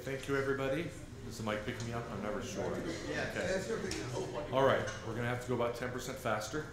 thank you everybody. Is the mic picking me up? I'm never sure. Yeah, Okay. All right, we're going to have to go about 10% faster.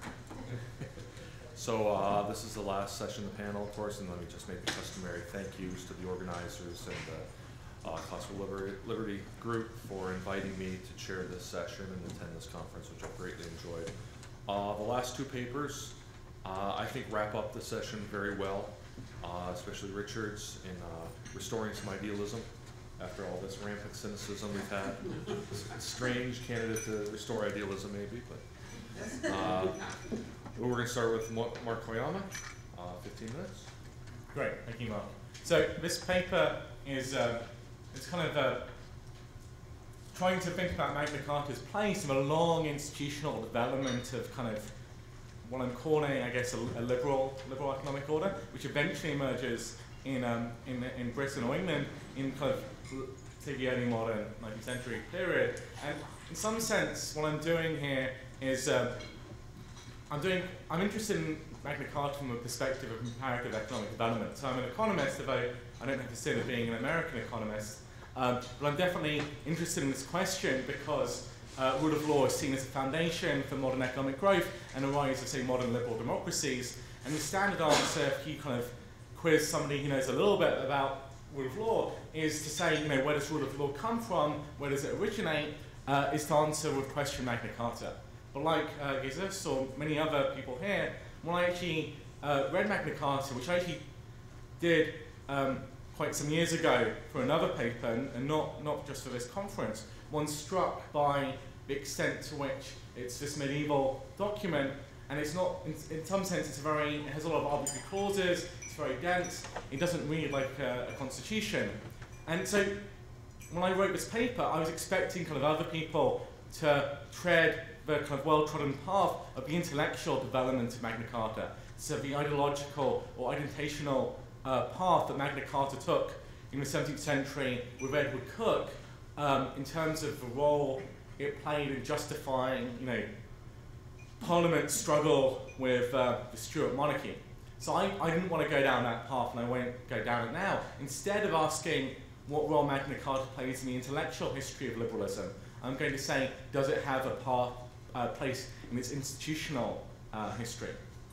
So this is the last session of the panel, of course, and let me just make the customary thank yous to the organizers and the Classical Liberty group for inviting me to chair this session and attend this conference, which I've greatly enjoyed. The last two papers, I think, wrap up the session very well, especially Richard's in restoring some idealism after all this rampant cynicism we've had. Strange candidate to restore idealism, maybe, but we're going to start with Mark Koyama, 15 minutes. Great, thank you, Mark. So this paper is it's kind of trying to think about Magna Carta's place in a long institutional development of kind of what I'm calling, I guess, a liberal economic order, which eventually emerges in Britain or England in kind of the early modern 19th century period. And in some sense, what I'm doing here is I'm interested in Magna Carta from a perspective of comparative economic development. So I'm an economist, although I don't consider being an American economist. But I'm definitely interested in this question because rule of law is seen as a foundation for modern economic growth and the rise of, say, modern liberal democracies. And the standard answer, if you kind of quiz somebody who knows a little bit about rule of law, is to say, where does rule of law come from, where does it originate, is to answer with question Magna Carta. But like Jesus or many other people here, when I actually read Magna Carta, which I actually did quite some years ago for another paper, and not just for this conference, one struck by the extent to which it's this medieval document, and it's not, in some sense, it has a lot of arbitrary clauses, it's very dense, it doesn't read like a constitution. And so when I wrote this paper, I was expecting kind of other people to tread the kind of well-trodden path of the intellectual development of Magna Carta, so the ideological or agitational path that Magna Carta took in the 17th century with Edward Coke in terms of the role it played in justifying, Parliament's struggle with the Stuart monarchy. So I didn't want to go down that path, and I won't go down it now. Instead of asking what role Magna Carta plays in the intellectual history of liberalism, I'm going to say, does it have a place in its institutional history?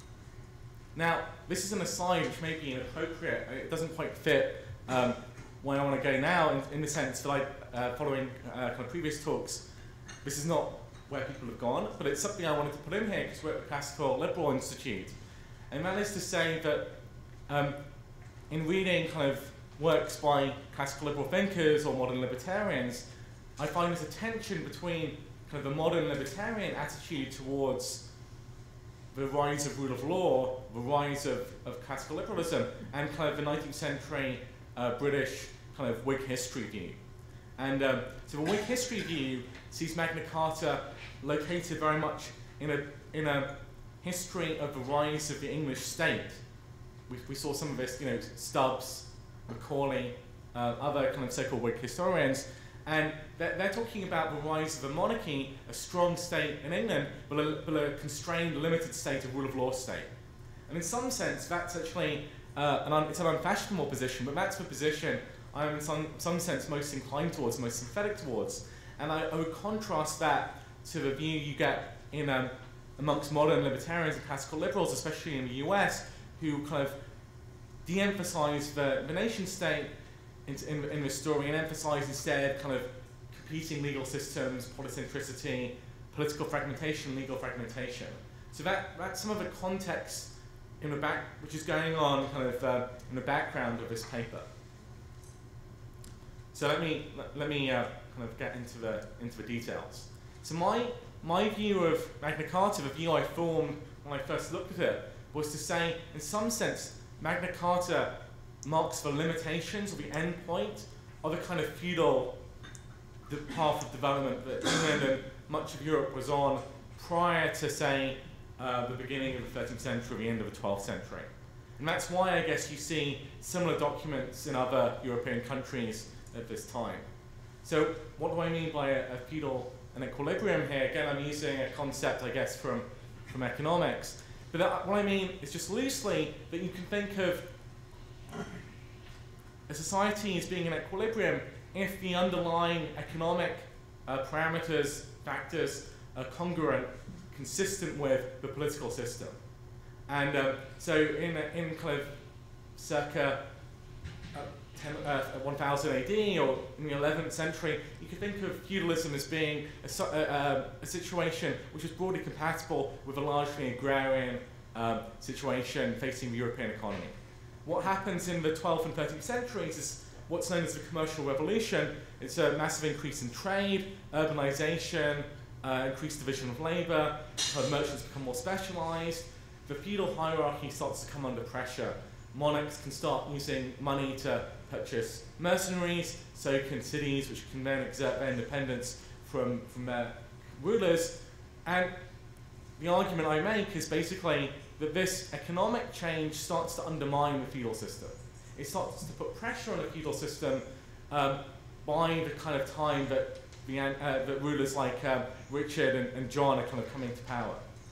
Now, this is an aside which may be inappropriate. It doesn't quite fit where I want to go now, in the sense that following kind of previous talks, this is not where people have gone, but it's something I wanted to put in here because we're at the Classical Liberal Institute. And that is to say that in reading kind of works by classical liberal thinkers or modern libertarians, I find there's a tension between kind of the modern libertarian attitude towards the rise of rule of law, the rise of classical liberalism, and kind of the 19th century British kind of Whig history view. And so the Whig history view sees Magna Carta located very much in a history of the rise of the English state. We saw some of this, Stubbs, Macaulay, other kind of so-called Whig historians, and they're talking about the rise of a monarchy, a strong state in England, but a constrained, limited state, a rule of law state. And in some sense, that's actually it's an unfashionable position, but that's the position I'm in some sense most inclined towards, most sympathetic towards. And I would contrast that to the view you get in amongst modern libertarians and classical liberals, especially in the US, who kind of de-emphasize the nation state in the story and emphasize instead kind of competing legal systems, polycentricity, political fragmentation, legal fragmentation. So that's some of the context in the which is going on kind of in the background of this paper. So let me kind of get into the details. So my view of Magna Carta, the view I formed when I first looked at it, was to say, in some sense, Magna Carta marks the limitations or the end point of a kind of feudal path of development that England and much of Europe was on prior to, say, the beginning of the 13th century, the end of the 12th century. And that's why I guess you see similar documents in other European countries at this time. So what do I mean by a feudal and equilibrium here? Again, I'm using a concept, I guess, from economics. But what I mean is just loosely that you can think of a society as being in equilibrium if the underlying economic parameters, factors are congruent, consistent with the political system. And so in kind of circa 1000 AD or in the 11th century, you could think of feudalism as being a situation which was broadly compatible with a largely agrarian situation facing the European economy. What happens in the 12th and 13th centuries is what's known as the commercial revolution. It's a massive increase in trade, urbanization, increased division of labor, merchants become more specialized, the feudal hierarchy starts to come under pressure. Monarchs can start using money to purchase mercenaries, so can cities, which can then exert their independence from their rulers. And the argument I make is basically that this economic change starts to undermine the feudal system. It starts to put pressure on the feudal system by the kind of time that that rulers like Richard and John are kind of coming to power.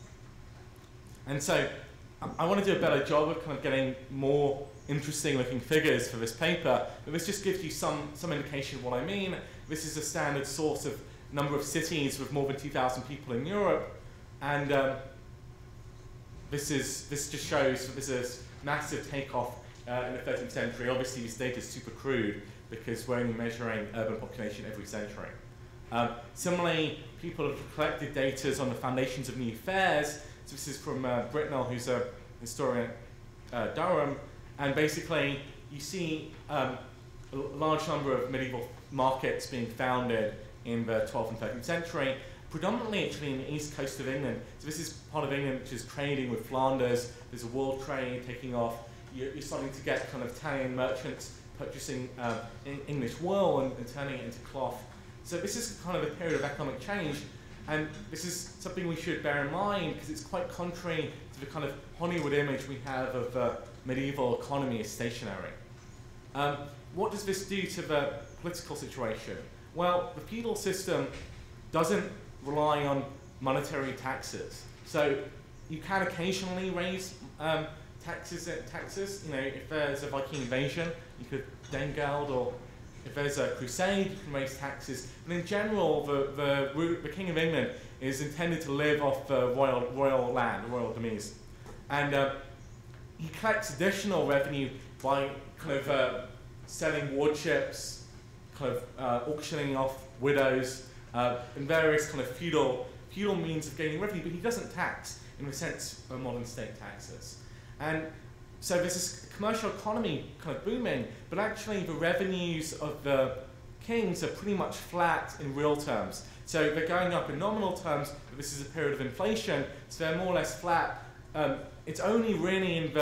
And so I want to do a better job of kind of getting more interesting looking figures for this paper, but this just gives you some indication of what I mean. This is a standard source of number of cities with more than 2,000 people in Europe, and this just shows that this is massive takeoff in the 13th century. Obviously this data is super crude because we're only measuring urban population every century. Similarly, people have collected data on the foundations of new affairs. So this is from Britnell, who's a historian at Durham, and basically you see a large number of medieval markets being founded in the 12th and 13th century, predominantly actually in the east coast of England. So this is part of England which is trading with Flanders. There's a world trade taking off. You're starting to get kind of Italian merchants purchasing English wool and turning it into cloth. So this is kind of a period of economic change, and this is something we should bear in mind because it's quite contrary to the kind of Hollywood image we have of the medieval economy as stationary. What does this do to the political situation? Well, the feudal system doesn't rely on monetary taxes. So you can occasionally raise taxes. You know, if there's a Viking invasion, you could Dengeld, or if there's a crusade, you can raise taxes. But in general, the King of England is intended to live off the royal land, the royal demise. And he collects additional revenue by kind of selling wardships, kind of auctioning off widows, and various kind of feudal means of gaining revenue, but he doesn't tax in the sense of modern state taxes. And so there's this commercial economy kind of booming, but actually the revenues of the kings are pretty much flat in real terms. So they're going up in nominal terms, but this is a period of inflation, so they're more or less flat. It's only really in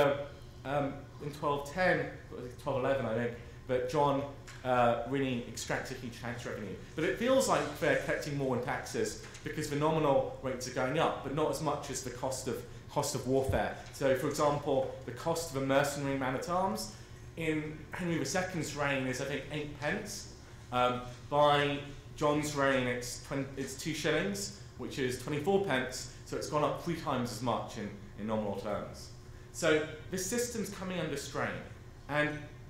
1210, 1211 I think, that John really extracts a huge tax revenue. But it feels like they're collecting more in taxes because the nominal rates are going up, but not as much as the cost of warfare. So, for example, the cost of a mercenary man-at-arms in Henry II's reign is, I think, 8 pence. By John's reign, it's 2 shillings, which is 24 pence. So it's gone up 3 times as much in nominal terms. So this system's coming under strain. And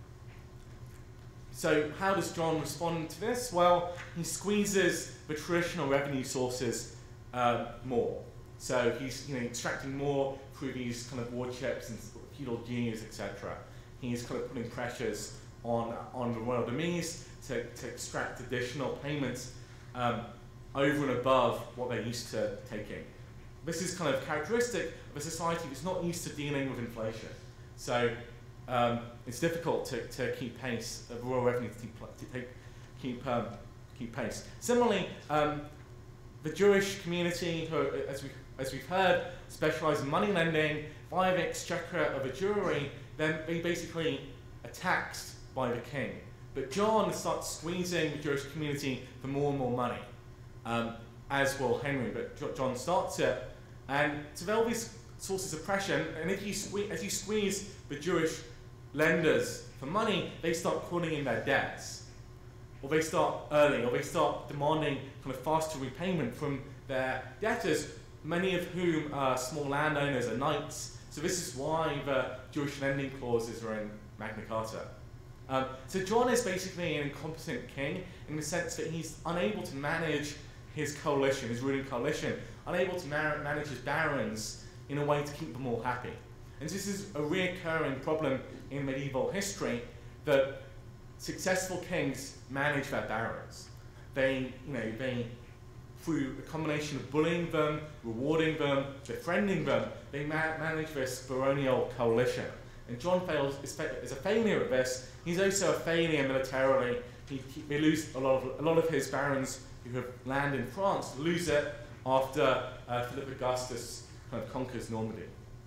so how does John respond to this? Well, he squeezes the traditional revenue sources more. So he's extracting more through these kind of wardships and feudal dues, etc. He's kind of putting pressures on the royal demise to extract additional payments over and above what they're used to taking. This is kind of characteristic of a society that's not used to dealing with inflation. So it's difficult to keep pace, of royal revenue to keep pace. Similarly, the Jewish community, who, as we've heard, specialise in money lending via the exchequer of a Jewry, then they basically are taxed by the king. But John starts squeezing the Jewish community for more and more money, as will Henry, but John starts it. And so there are all these sources of pressure, and if as you squeeze the Jewish lenders for money, they start calling in their debts, or they start earning, or they start demanding kind of faster repayment from their debtors, many of whom are small landowners and knights. So this is why the Jewish lending clauses are in Magna Carta. So John is basically an incompetent king in the sense that he's unable to manage his coalition, his ruling coalition, unable to manage his barons in a way to keep them all happy. And this is a recurring problem in medieval history, that successful kings manage their barons. They through a combination of bullying them, rewarding them, befriending them, they manage this baronial coalition. And John is a failure at this. He's also a failure militarily. They lose a lot of his barons who have land in France lose it after Philip Augustus kind of conquers Normandy.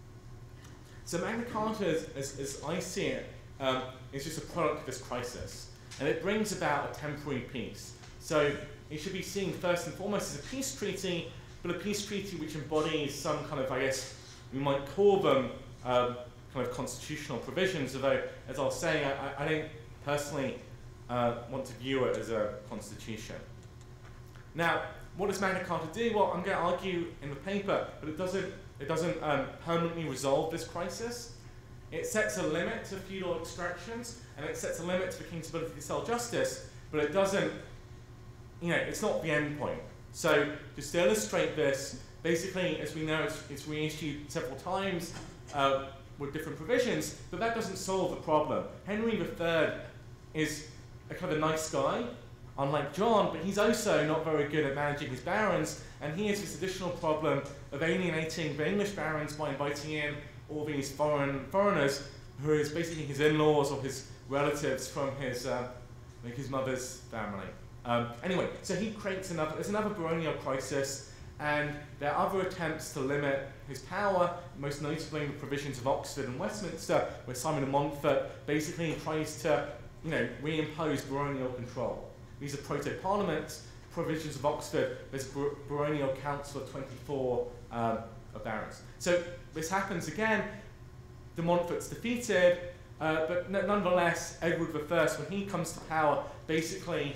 So Magna Carta, as I see it, is just a product of this crisis, and it brings about a temporary peace. So it should be seen first and foremost as a peace treaty, but a peace treaty which embodies some kind of, I guess, we might call them kind of constitutional provisions, although, as I'll say, I don't personally want to view it as a constitution. Now, what does Magna Carta do? Well, I'm going to argue in the paper, but it doesn't permanently resolve this crisis. It sets a limit to feudal extractions, and it sets a limit to the king's ability to sell justice, but it doesn't, it's not the end point. So, just to illustrate this, basically, as we know, it's reissued several times with different provisions, but that doesn't solve the problem. Henry III is a kind of a nice guy, unlike John, but he's also not very good at managing his barons, and he has this additional problem of alienating the English barons by inviting in all these foreigners, who is basically his in-laws or his relatives from his mother's family. Anyway, so he creates there's another baronial crisis, and there are other attempts to limit his power, most notably the provisions of Oxford and Westminster, where Simon de Montfort basically tries to, reimpose baronial control. These are proto-parliaments. Provisions of Oxford, there's a baronial council of 24 barons. So this happens again. De Montfort's defeated, but nonetheless, Edward I, when he comes to power, basically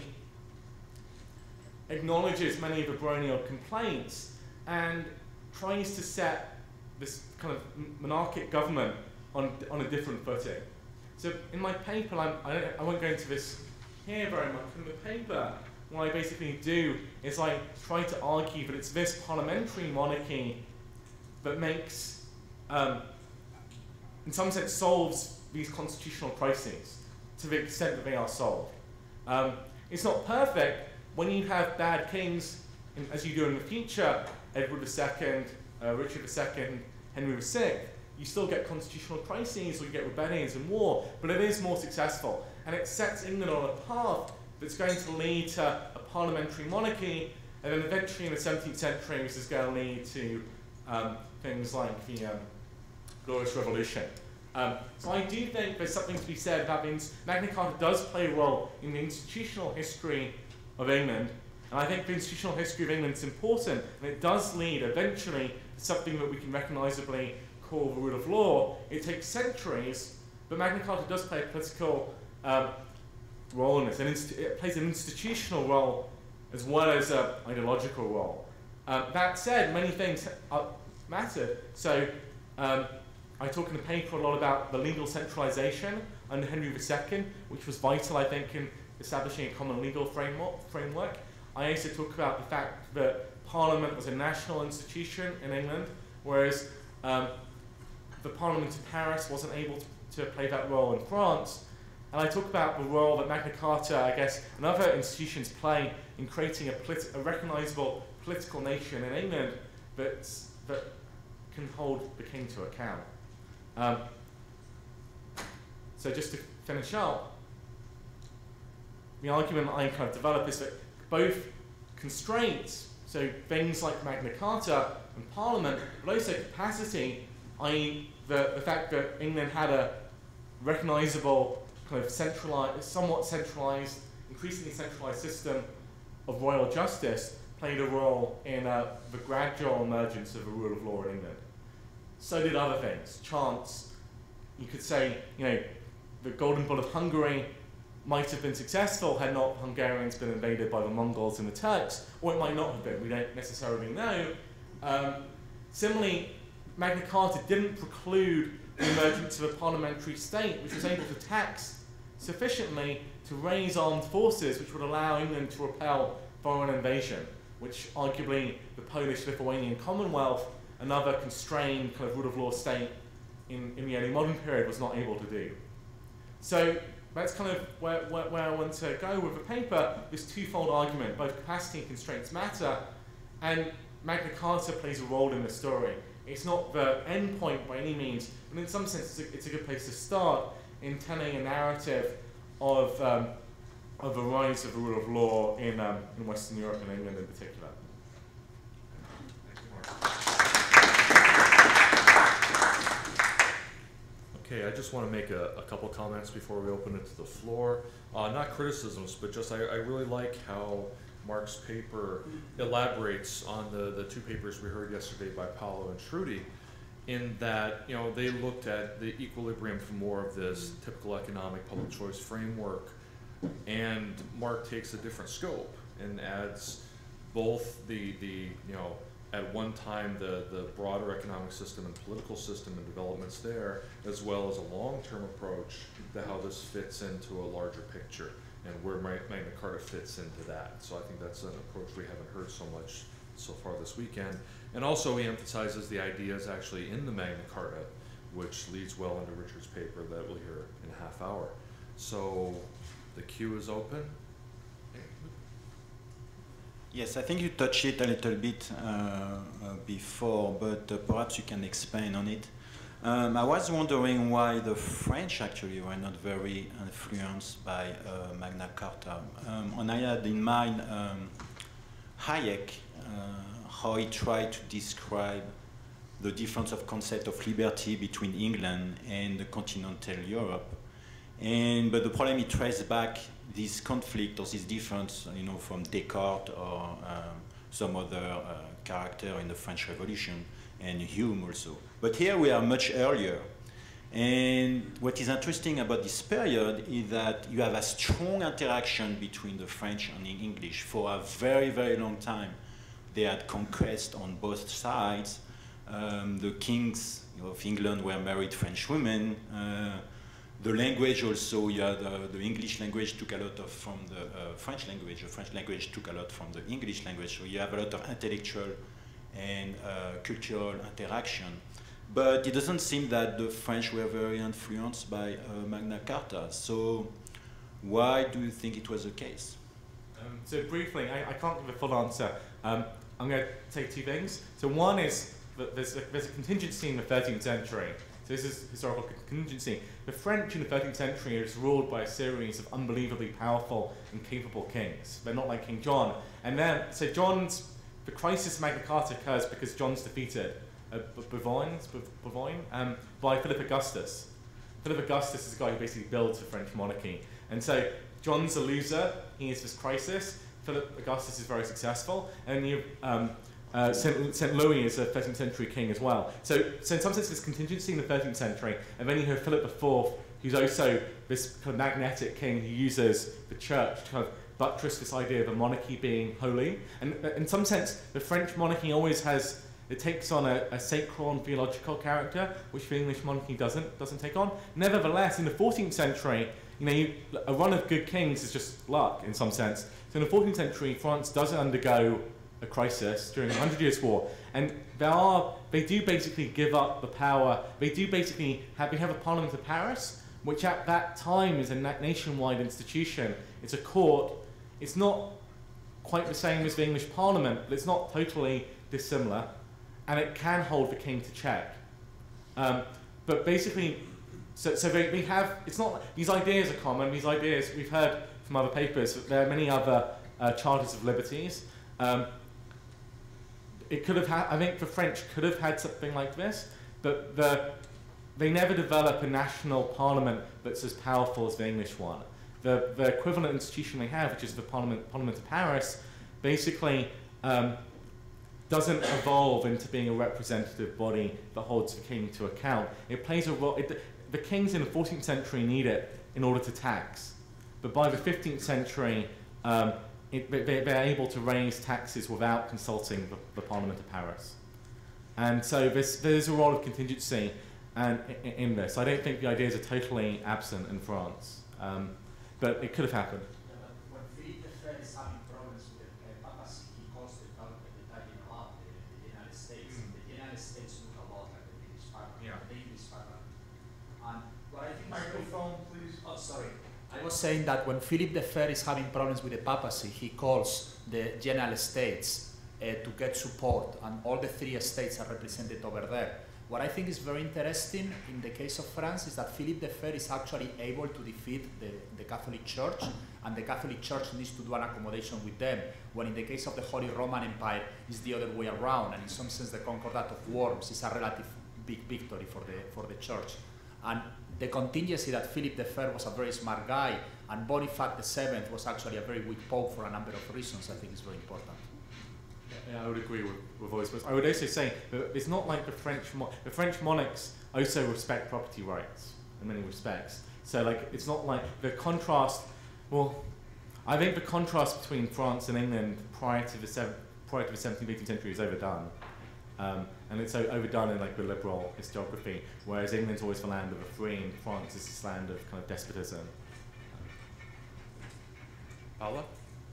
acknowledges many of the baronial complaints and tries to set this kind of monarchic government on a different footing. So in my paper, I won't go into this here very much. In the paper, what I basically do is I try to argue that it's this parliamentary monarchy that makes, in some sense, solves these constitutional crises to the extent that they are solved. It's not perfect. When you have bad kings, as you do in the future, Edward II, Richard II, Henry VI, you still get constitutional crises or you get rebellions and war, but it is more successful. And it sets England on a path that's going to lead to a parliamentary monarchy, and then eventually in the 17th century this is going to lead to things like the Glorious Revolution. So I do think there's something to be said about Magna Carta does play a role in the institutional history of England, and I think the institutional history of England is important, and it does lead eventually to something that we can recognisably call the rule of law. It takes centuries, but Magna Carta does play a political role in this, and it plays an institutional role as well as an ideological role. That said, many things matter. So I talk in the paper a lot about the legal centralisation under Henry II, which was vital, I think, in establishing a common legal framework. I also talk about the fact that Parliament was a national institution in England, whereas the Parliament in Paris wasn't able to play that role in France. And I talk about the role that Magna Carta, I guess, and other institutions play in creating a recognisable political nation in England that can hold the king to account. So just to finish up, the argument I kind of develop is that both constraints, so things like Magna Carta and Parliament, but also capacity, i.e. the fact that England had a recognisable kind of somewhat centralised, increasingly centralised system of royal justice, played a role in the gradual emergence of a rule of law in England. So did other things. Chance, you could say, the Golden Bull of Hungary might have been successful had not Hungarians been invaded by the Mongols and the Turks, or it might not have been, we don't necessarily know. Similarly, Magna Carta didn't preclude the emergence of a parliamentary state which was able to tax sufficiently to raise armed forces which would allow England to repel foreign invasion, which arguably the Polish-Lithuanian Commonwealth, another constrained kind of rule of law state in the early modern period, was not able to do. So that's kind of where I want to go with the paper, this twofold argument. Both capacity and constraints matter, and Magna Carta plays a role in the story. It's not the end point by any means, but in some sense it's a good place to start in telling a narrative of the rise of the rule of law in Western Europe and England in particular. Okay, I just want to make a couple comments before we open it to the floor. Not criticisms, but just I really like how Mark's paper elaborates on the two papers we heard yesterday by Paolo and Trudy, in that they looked at the equilibrium for more of this typical economic public choice framework, and Mark takes a different scope and adds both the at one time the broader economic system and political system and developments there, as well as a long-term approach to how this fits into a larger picture and where Magna Carta fits into that. So I think that's an approach we haven't heard so much so far this weekend. And also he emphasizes the ideas actually in the Magna Carta, which leads well into Richard's paper that we'll hear in a half hour. So the queue is open. Yes, I think you touched it a little bit before, but perhaps you can expand on it. I was wondering why the French actually were not very influenced by Magna Carta. And I had in mind Hayek, how he tried to describe the difference of concept of liberty between England and continental Europe. But the problem he traced back this conflict or this difference, from Descartes or some other character in the French Revolution, and Hume also. But here we are much earlier. And what is interesting about this period is that you have a strong interaction between the French and the English. For a very, very long time, they had conquest on both sides. The kings of England were married French women. The language also, the English language took a lot from the French language. The French language took a lot from the English language. So you have a lot of intellectual and cultural interaction. But it doesn't seem that the French were very influenced by Magna Carta. So why do you think it was the case? So briefly, I can't give a full answer. I'm going to say two things. So one is that there's a contingency in the 13th century. So this is historical contingency. The French in the 13th century is ruled by a series of unbelievably powerful and capable kings. They're not like King John. And then, so the crisis of Magna Carta occurs because John's defeated by Philip Augustus. Philip Augustus is the guy who basically builds the French monarchy. And so John's a loser, he has this crisis. Philip Augustus is very successful. And you St. Louis is a 13th century king as well. So in some sense, there's contingency in the 13th century, and then you have Philip IV, who's also this kind of magnetic king who uses the church to kind of buttress this idea of a monarchy being holy. And in some sense, the French monarchy always takes on a sacral and theological character, which the English monarchy doesn't take on. Nevertheless, in the 14th century, a run of good kings is just luck in some sense. So in the 14th century, France does undergo a crisis during the 100 Years' War, and they do basically give up the power. They have a Parliament of Paris, which at that time is a nationwide institution. It's a court. It's not quite the same as the English Parliament, but it's not totally dissimilar, and it can hold the king to check. But basically, so they have. It's not these ideas are common. These ideas we've heard from other papers. There are many other charters of liberties. It could have I think the French could have had something like this, but they never develop a national parliament that's as powerful as the English one. The equivalent institution they have, which is the Parliament of Paris, basically doesn't evolve into being a representative body that holds the king to account. It plays a role. The kings in the 14th century need it in order to tax, but by the 15th century, they're able to raise taxes without consulting the Parliament of Paris. And so there's a role of contingency in this. I don't think the ideas are totally absent in France. But it could have happened. Yeah, but when Philippe III is having problems with the papacy, he calls the Italian club the United States. The United States look a lot like the British Parliament, the English Parliament. And what I think microphone, please. Oh, sorry. I was saying that when Philip III is having problems with the papacy, he calls the United States to get support, and all the three states are represented over there. What I think is very interesting in the case of France is that Philip III is actually able to defeat the Catholic Church, and the Catholic Church needs to do an accommodation with them, when in the case of the Holy Roman Empire, it's the other way around, and in some sense the Concordat of Worms is a relative big victory for the Church. And the contingency that Philip III was a very smart guy, and Boniface VII was actually a very weak pope for a number of reasons, I think is very important. Yeah, I would agree with all this. But I would also say that it's not like the French monarchs also respect property rights in many respects. So like it's not like the contrast. Well, I think the contrast between France and England prior to the 17th, 18th century is overdone, and it's overdone in like the liberal historiography. Whereas England's always the land of the free, and France is this land of kind of despotism. Paula?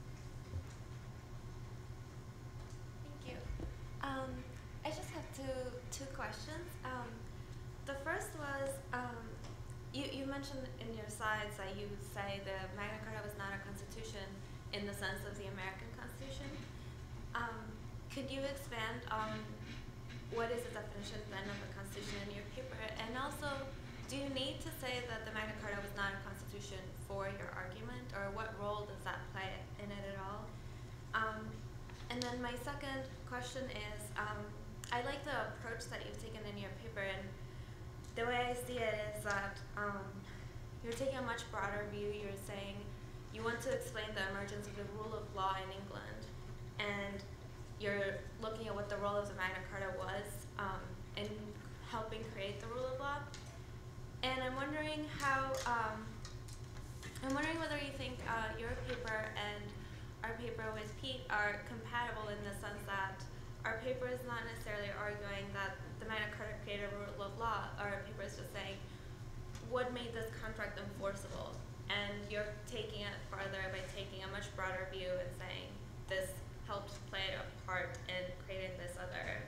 I just have two questions. The first was, you mentioned in your slides that you say the Magna Carta was not a constitution in the sense of the American Constitution. Could you expand on what is the definition then of a constitution in your paper? And also, do you need to say that the Magna Carta was not a constitution for your argument, or what role does that play in it at all? And then my second question is, I like the approach that you've taken in your paper, and the way I see it is that you're taking a much broader view. You're saying you want to explain the emergence of the rule of law in England, and you're looking at what the role of the Magna Carta was in helping create the rule of law. And I'm wondering how, I'm wondering whether you think your paper and our paper with Pete are compatible in the sense that our paper is not necessarily arguing that the Magna Carta created a rule of law. Our paper is just saying what made this contract enforceable, and you're taking it farther by taking a much broader view and saying this helped play a part in creating this other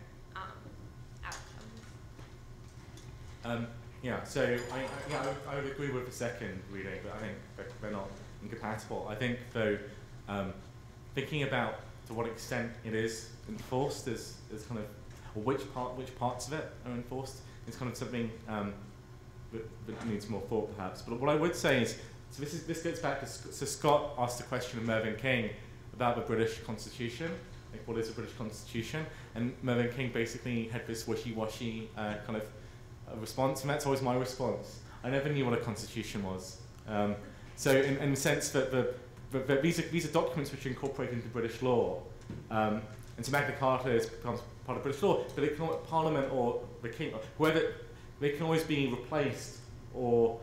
outcome. Yeah, so I would agree with the second reading, but I think they're not incompatible. I think though, thinking about to what extent it is enforced is kind of, or which parts of it are enforced is kind of something that needs more thought perhaps. But what I would say is, so this gets back to, so Scott asked a question of Mervyn King about the British Constitution, like what is a British Constitution, and Mervyn King basically had this wishy-washy kind of response, and that's always my response. I never knew what a constitution was. So in the sense that these are documents which are incorporated into British law, and so Magna Carta becomes part of British law, but it can, Parliament or the King, or whoever, they can always be replaced or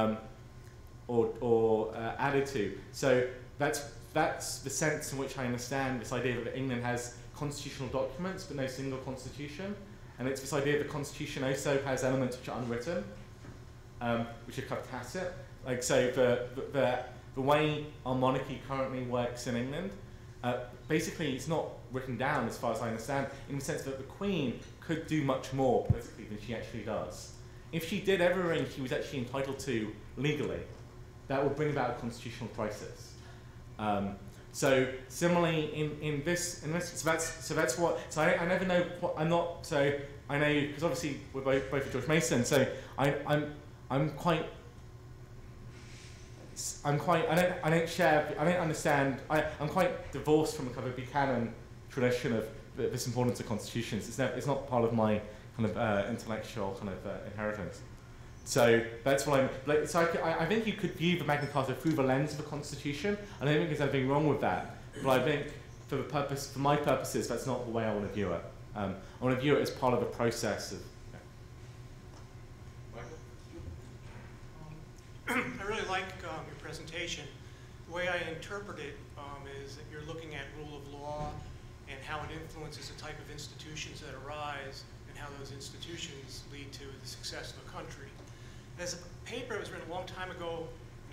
added to. So that's the sense in which I understand this idea that England has constitutional documents but no single constitution. And it's this idea that the constitution also has elements which are unwritten, which are kind of tacit. Like, so the way our monarchy currently works in England, basically it's not written down as far as I understand, in the sense that the Queen could do much more politically than she actually does. If she did everything she was actually entitled to legally, that would bring about a constitutional crisis. So similarly, in this, so that's what. So I never know what I'm not. So I know because obviously we're both at George Mason. So I'm quite. I don't understand. I'm quite divorced from the kind of Buchanan tradition of this importance of constitutions. It's not part of my kind of intellectual kind of inheritance. So that's what I'm like. So I think you could view the Magna Carta through the lens of the Constitution. I don't think there's anything wrong with that. But I think for my purposes, that's not the way I want to view it. I want to view it as part of the process of. I really like your presentation. The way I interpret it is that you're looking at rule of law and how it influences the type of institutions that arise and how those institutions lead to the success of a country. There's a paper that was written a long time ago,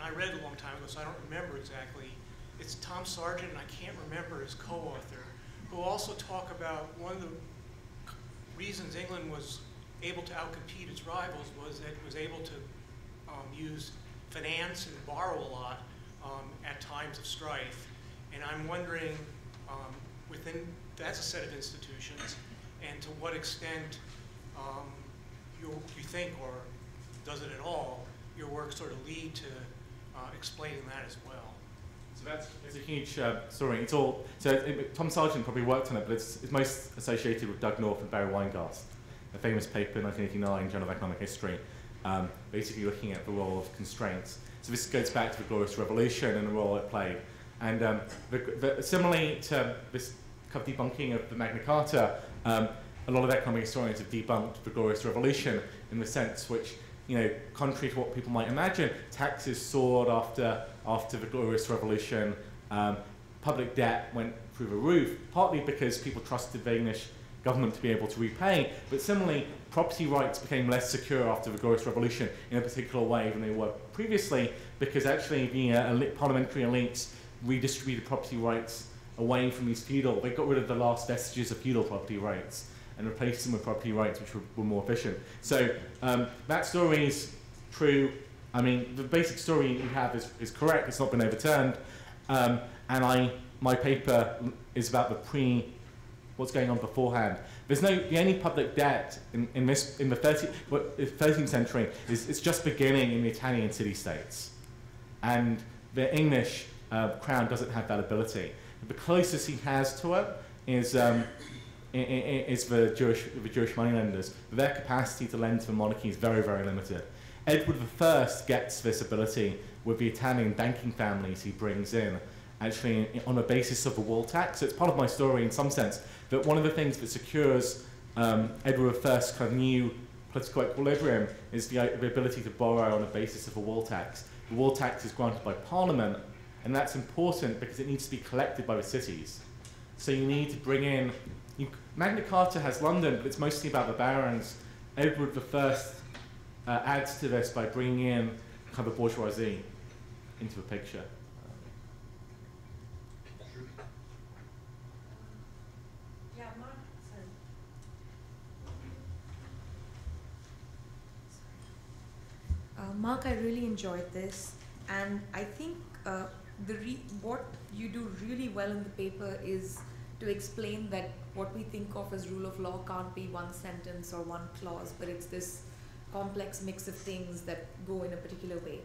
I read it a long time ago, so I don't remember exactly. It's Tom Sargent, and I can't remember his co-author, who also talk about one of the reasons England was able to outcompete its rivals was that it was able to use finance and borrow a lot at times of strife. And I'm wondering, that's a set of institutions, and to what extent you think, or does it at all, your work sort of lead to explaining that as well? So it's a huge story. It's all, Tom Sargent probably worked on it, but it's most associated with Doug North and Barry Weingast, a famous paper in 1989, Journal of Economic History, basically looking at the role of constraints. So this goes back to the Glorious Revolution and the role it played. And similarly to this kind of debunking of the Magna Carta, a lot of economic historians have debunked the Glorious Revolution in the sense which, contrary to what people might imagine, taxes soared after the Glorious Revolution. Public debt went through the roof, partly because people trusted the English government to be able to repay, but similarly, property rights became less secure after the Glorious Revolution in a particular way than they were previously, because actually the parliamentary elites redistributed property rights away from these feudal. They got rid of the last vestiges of feudal property rights and replaced them with property rights which were more efficient. So that story is true. I mean, the basic story you have is correct. It's not been overturned. And my paper is about what's going on beforehand. The only public debt in the 13th century it's just beginning in the Italian city-states. And the English crown doesn't have that ability. The closest he has to it is the Jewish moneylenders. Their capacity to lend to the monarchy is very, very limited. Edward I gets this ability with the Italian banking families he brings in, actually on a basis of a wool tax. So it's part of my story in some sense, that one of the things that secures Edward I's kind of new political equilibrium is the ability to borrow on a basis of a wool tax. The wool tax is granted by Parliament, and that's important because it needs to be collected by the cities. So you need to bring in, Magna Carta has London, but it's mostly about the barons. Edward I adds to this by bringing in kind of bourgeoisie into the picture. Yeah, Mark, sorry. Mark, I really enjoyed this, and I think what you do really well in the paper is to explain that what we think of as rule of law can't be one sentence or one clause, but it's this complex mix of things that go in a particular way.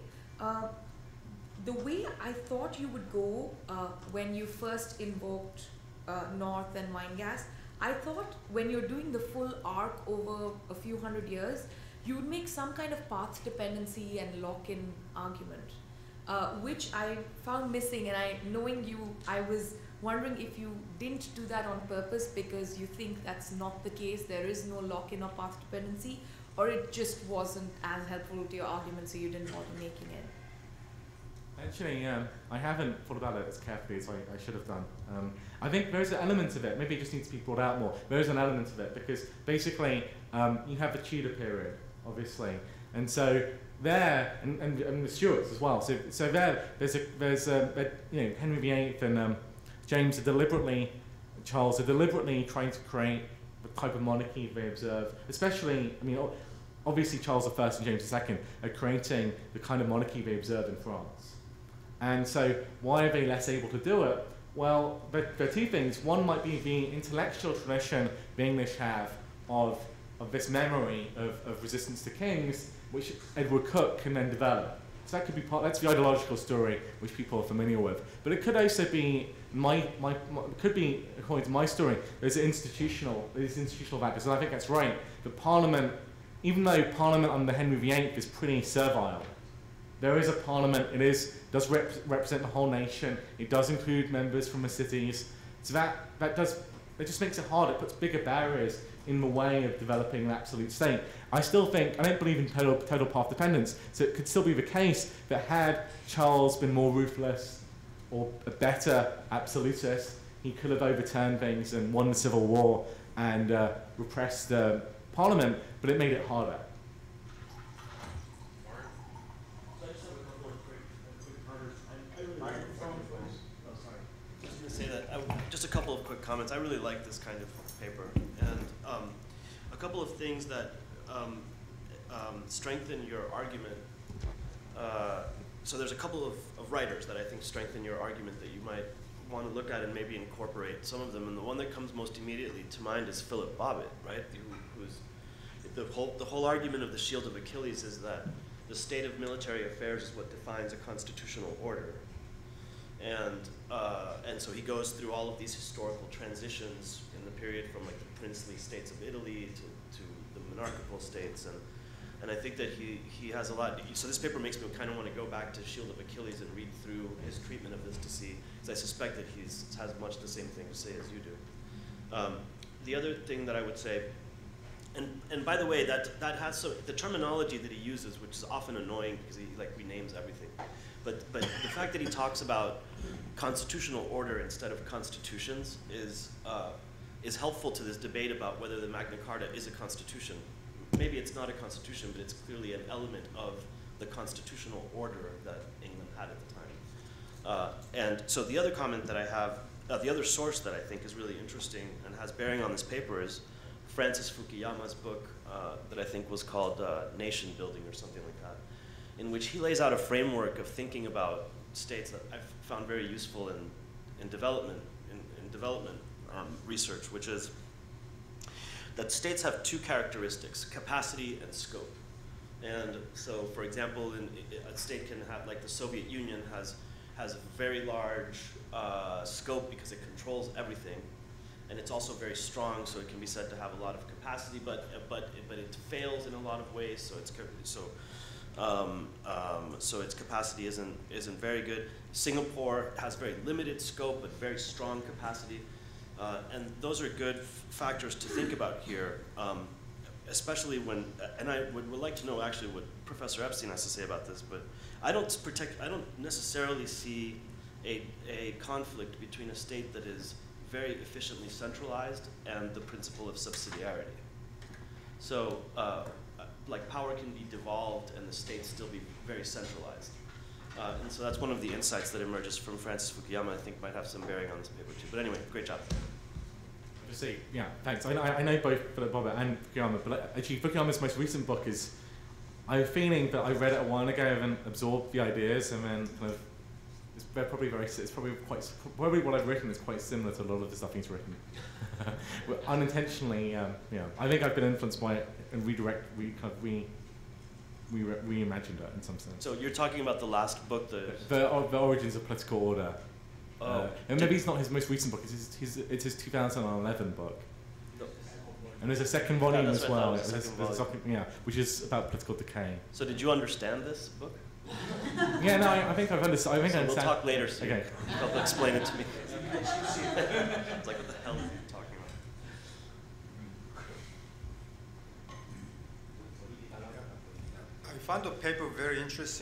The way I thought you would go when you first invoked North and Weingast, I thought when you're doing the full arc over a few hundred years, you would make some kind of path dependency and lock-in argument, which I found missing. And knowing you, I was wondering if you didn't do that on purpose because you think that's not the case, there is no lock-in or path dependency, or it just wasn't as helpful to your argument, so you didn't bother making it? Actually, I haven't thought about it as carefully as I should have done. I think there's an element of it, maybe it just needs to be brought out more. There is an element of it because basically you have the Tudor period, obviously, and so there, and the Stuarts as well. So there's Henry VIII and Charles are deliberately trying to create the type of monarchy they observe, especially, I mean, obviously Charles I and James II are creating the kind of monarchy they observe in France. And so why are they less able to do it? Well, there are two things. One might be the intellectual tradition the English have of this memory of resistance to kings, which Edward Coke can then develop. So that could be that's the ideological story which people are familiar with. But it could also be could be, according to my story, there's institutional factors, and I think that's right. The Parliament, even though Parliament under Henry VIII is pretty servile, there is a Parliament. It does represent the whole nation. It does include members from the cities. So that just makes it hard. It puts bigger barriers in the way of developing an absolute state. I don't believe in total path dependence. So it could still be the case that had Charles been more ruthless or a better absolutist, he could have overturned things and won the Civil War and repressed the Parliament, but it made it harder. Just a couple of quick comments. I really like this kind of paper, and a couple of things that strengthen your argument. So there's a couple of writers that I think strengthen your argument that you might want to look at and maybe incorporate some of them. And the one that comes most immediately to mind is Philip Bobbitt, right? Who's the whole argument of the Shield of Achilles is that the state of military affairs is what defines a constitutional order. And so he goes through all of these historical transitions in the period from like the princely states of Italy to the monarchical states, and I think that he has a lot. So this paper makes me kind of want to go back to Shield of Achilles and read through his treatment of this to see, because I suspect that he has much the same thing to say as you do. The other thing that I would say, and by the way, that has the terminology that he uses, which is often annoying because he like renames everything. But the fact that he talks about constitutional order instead of constitutions is helpful to this debate about whether the Magna Carta is a constitution. Maybe it's not a constitution, but it's clearly an element of the constitutional order that England had at the time. And so the other comment that I have, the other source that I think is really interesting and has bearing on this paper is Francis Fukuyama's book that I think was called Nation Building or something like that, in which he lays out a framework of thinking about states that I've found very useful in development research, which is that states have two characteristics, capacity and scope. And so, for example, a state can have, like the Soviet Union has a very large scope because it controls everything, and it's also very strong, so it can be said to have a lot of capacity, but it fails in a lot of ways, so its capacity isn't very good. Singapore has very limited scope but very strong capacity, and those are good factors to think about here, especially when. And I would like to know actually what Professor Epstein has to say about this, but I don't necessarily see a conflict between a state that is very efficiently centralized and the principle of subsidiarity. So. Like power can be devolved and the state still be very centralized. And so that's one of the insights that emerges from Francis Fukuyama, I think might have some bearing on this paper too. But anyway, great job. Just say, yeah, thanks. I know both Philip Bobbitt and Fukuyama, but actually Fukuyama's most recent book is, I have a feeling that I read it a while ago and absorbed the ideas, and then kind of, probably what I've written is quite similar to a lot of the stuff he's written. Unintentionally, I think I've been influenced by it and reimagined it in some sense. So you're talking about the last book, the Origins of Political Order. And maybe it's not his most recent book, it's his 2011 book. No. And there's a second volume as well, which is about political decay. So did you understand this book? Yeah, no, I think I've understood. I understand. We'll talk later, so okay. Help explain it to me. It's like, what the hell are you talking about? I found the paper very interesting,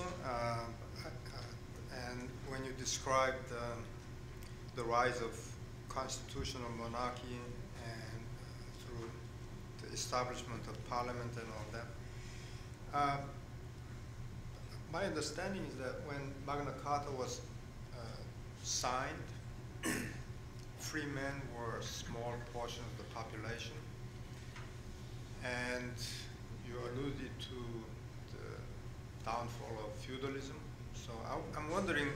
and when you described the rise of constitutional monarchy and through the establishment of parliament and all that. My understanding is that when Magna Carta was signed, free men were a small portion of the population, and you alluded to the downfall of feudalism. So I'm wondering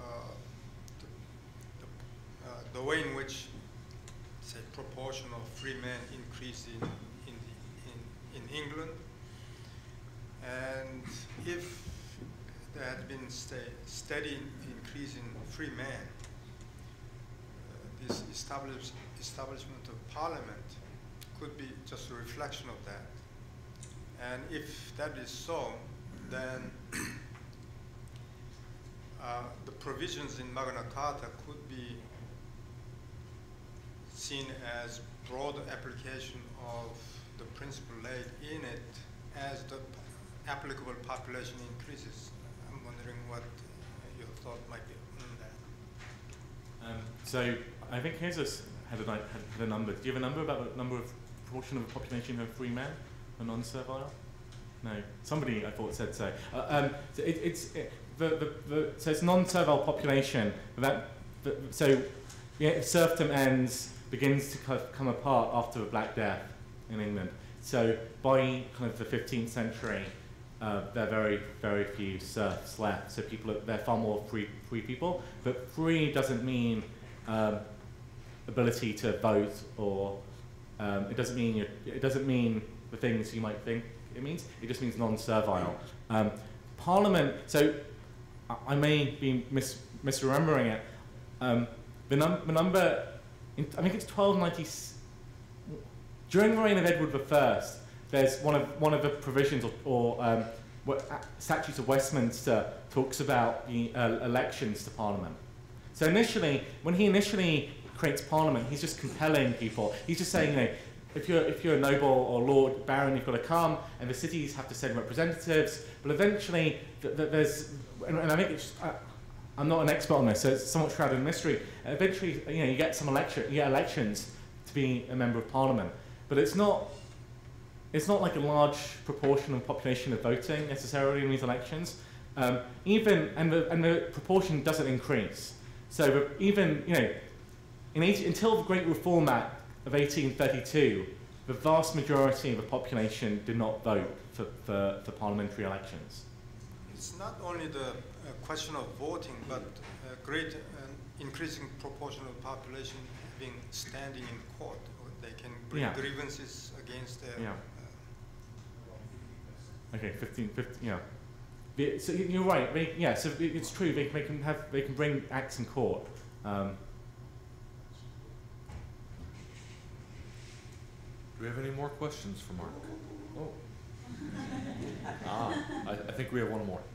the way in which, say, proportion of free men increased in England, and if there had been steady increase in free men, this establishment of parliament could be just a reflection of that. And if that is so, then the provisions in Magna Carta could be seen as broad application of the principle laid in it as the applicable population increases. I'm wondering what your thought might be on that. So I think here's had a number. Do you have a number about the number of proportion of the population of free men or non-servile? No, somebody I thought said so. So it's non-servile population. So serfdom begins to kind of come apart after the Black Death in England. So by kind of the 15th century, there are very, very few serfs left. So they're far more free people. But free doesn't mean ability to vote, or it doesn't mean the things you might think it means. It just means non-servile. Parliament. So I may be misremembering it. The number, I think it's 1290. During the reign of Edward I, there's one of the provisions or statutes of Westminster talks about the elections to Parliament. So when he initially creates Parliament, he's just compelling people. He's just saying, you know, if you're a noble or lord, baron, you've got to come, and the cities have to send representatives. But eventually, there's, and I think I'm not an expert on this, so it's somewhat shrouded in mystery. Eventually, you know, you get elections to be a member of Parliament, but it's not like a large proportion of the population of voting necessarily in these elections. And the proportion doesn't increase. So even, you know, until the Great Reform Act of 1832, the vast majority of the population did not vote for parliamentary elections. It's not only the question of voting, but a great increasing proportion of the population being standing in court. They can bring grievances against their... Okay, 15, yeah. So you're right. So it's true. They can bring acts in court. Do we have any more questions for Mark? Oh. I think we have one more.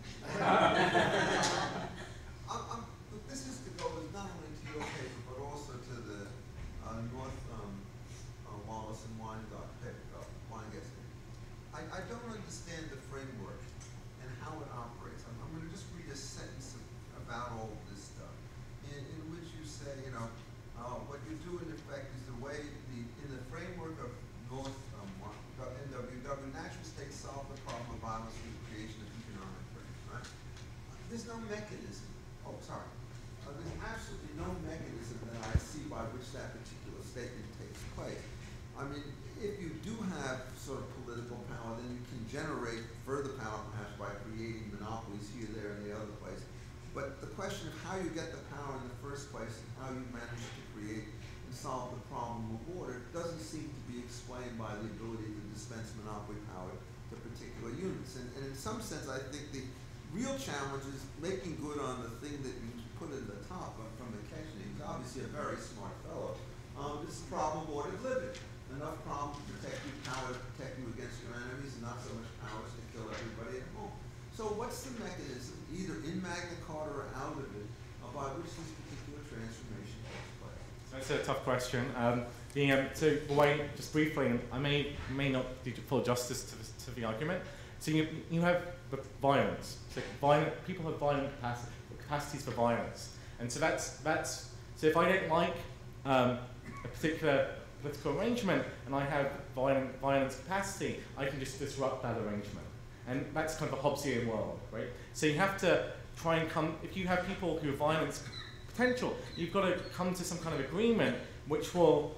This is to go not only to your paper, but also to the North Wallace and Weingesser. I don't understand the framework and how it operates. I'm going to just read a sentence about all of this stuff, in which you say, you know, what you do in effect is the way, in the framework of North NWW, natural states solve the problem of violence through the creation of economic freedom, right? There's no mechanism. Oh, sorry. There's absolutely no mechanism that I see by which that particular statement takes place. I mean, if you do have sort of political power, then you can generate further power perhaps by creating monopolies here, there, and the other place. But the question of how you get the power in the first place and how you manage to create and solve the problem of water doesn't seem to be explained by the ability to dispense monopoly power to particular units. And in some sense, I think the real challenge is making good on the thing that you put at the top from McKechnie. He's obviously a very smart fellow. This problem of ordered living. Enough problem to protect you, power to protect you against your enemies, and not so much power to kill everybody at home. So what's the mechanism, either in Magna Carta or out of it, by which this particular transformation takes place? That's a tough question. So the way, just briefly, and I may not do full justice to the argument. So you have the violence. So people have violent capacities for violence, and so that's so if I don't like a particular political arrangement and I have violence capacity, I can just disrupt that arrangement. And that's kind of a Hobbesian world, right? So you have to try and if you have people who have violence potential, you've got to come to some kind of agreement which will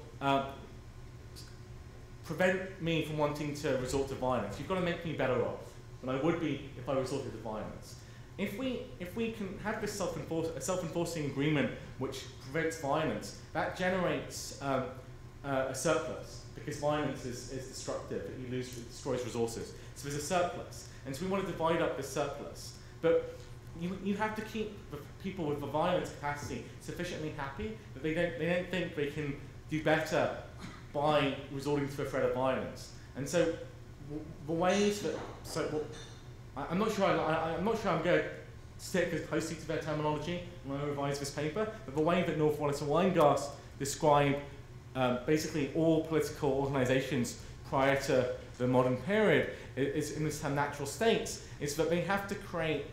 prevent me from wanting to resort to violence. You've got to make me better off than I would be if I resorted to violence. If we can have this self-enforcing agreement which prevents violence, that generates a surplus, because violence is destructive. It destroys resources. So there's a surplus, and so we want to divide up this surplus. But you have to keep the people with the violence capacity sufficiently happy that they don't think they can do better by resorting to a threat of violence. And so the ways that I'm not sure I'm going to stick as closely to their terminology when I revise this paper, but the way that North Wallace and Weingast describe basically all political organizations prior to the modern period is in this term natural states, is that they have to create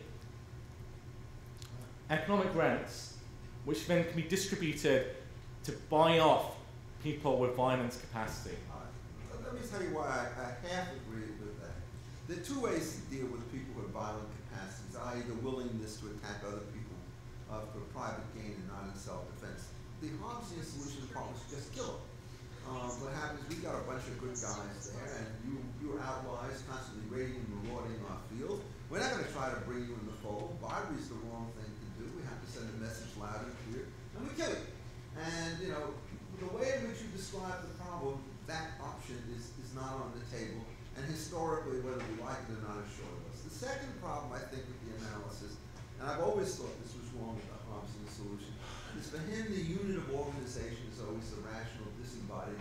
economic rents which then can be distributed to buy off people with violence capacity. Let me tell you why I half agree with that. There are two ways to deal with people with violent capacities, i.e. the willingness to attack other people for private gain and not in self-defense. the Hobbesian solution probably should just kill them. What happens, we got a bunch of good guys there, and you're outliers constantly raiding and marauding our field. We're not going to try to bring you in the fold. Bribery's the wrong thing to do. We have to send a message loud and clear, and we kill you. And, you know, the way in which you describe the problem, that option is not on the table. And historically, whether we like it or not, is short of us. The second problem, I think, with the analysis, and I've always thought this was wrong with the Hobbesian solution, is for him, the unit of organization is always the rational, disembodied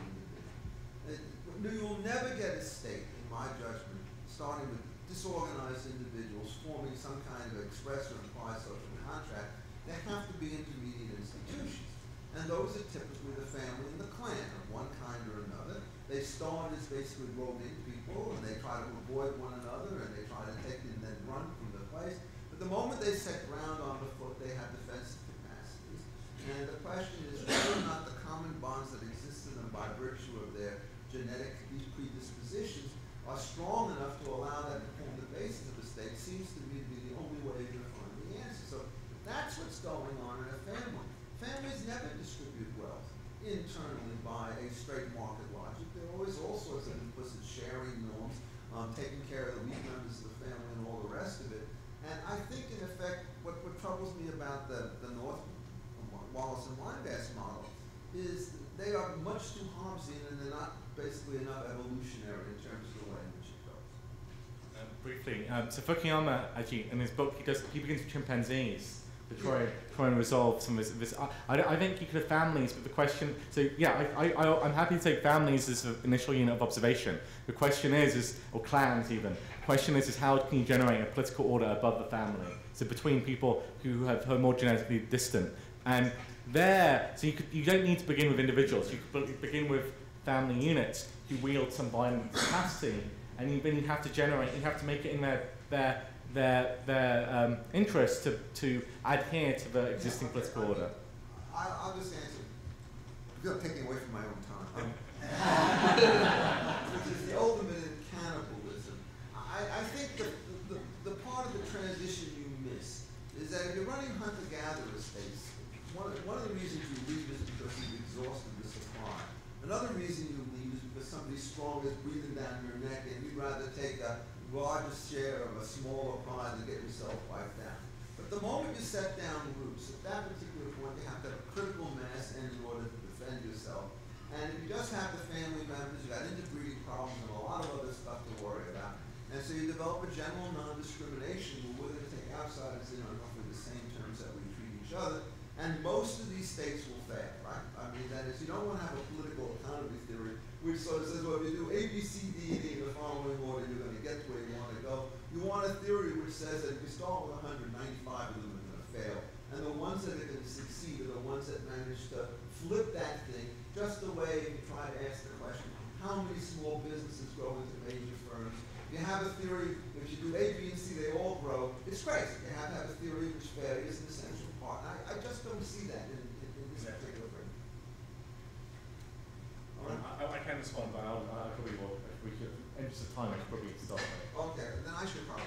individual. You'll never get a state, in my judgment, starting with disorganized individuals forming some kind of express or implied social contract. There have to be intermediate institutions. And those are typically the family and the clan of one kind or another. They start as basically roving people, and they try to avoid one another, and they try to take and then run from the place. But the moment they set ground on the foot, they have defensive capacities. And the question is whether or not the common bonds that exist in them by virtue of their genetic predispositions are strong enough to allow that to form the basis of the state seems to me to be the only way to find the answer. So that's what's going on in a family. Families never distribute wealth internally by a straight market logic. There are always all sorts of implicit sharing norms, taking care of the weak members of the family and all the rest of it. And I think, in effect, what troubles me about the North Wallace and Weinberg's model is they are much too Hobbesian, and they're not basically enough evolutionary in terms of the way in which it goes. Briefly, so Fukuyama, actually, in his book, he begins with chimpanzees to try and resolve some of this. I think you could have families, but the question, so yeah, I'm happy to take families as an initial unit of observation. The question is or clans even, the question is how can you generate a political order above the family? So between people who are more genetically distant. And there, so you don't need to begin with individuals. You could begin with family units who wield some violent capacity, and then you have to generate, you have to make it in their interest to adhere to the existing political order. I'll just answer, because I'm taking away from my own time, which is the ultimate in cannibalism. I think the part of the transition you miss is that if you're running hunter-gatherer states, one of the reasons you leave is because you've exhausted the supply. Another reason you leave is because somebody strong is breathing down your neck, and you'd rather take a largest share of a smaller pie than get yourself wiped out. But the moment you set down roots, at that particular point, you have to have a critical mass in order to defend yourself. And if you just have the family members, you've got interbreeding problems and a lot of other stuff to worry about. And so you develop a general non-discrimination where we're going to take outsiders in on roughly the same terms that we treat each other. And most of these states will fail, right? I mean, that is, you don't want to have a political economy theory which sort of says, well, if you do A, B, C, D, E in the following order, you're going to get to where you want to go. You want a theory which says that if you start with 195 of them are going to fail. And the ones that are going to succeed are the ones that manage to flip that thing, just the way you try to ask the question, how many small businesses grow into major firms? You have a theory, if you do A, B, and C, they all grow. It's crazy. You have to have a theory in which failure is an essential part. And I just don't see that in this particular thing. All right. I can respond, but I probably will. If we could, in interest of time, I should probably start. Okay, then I should probably.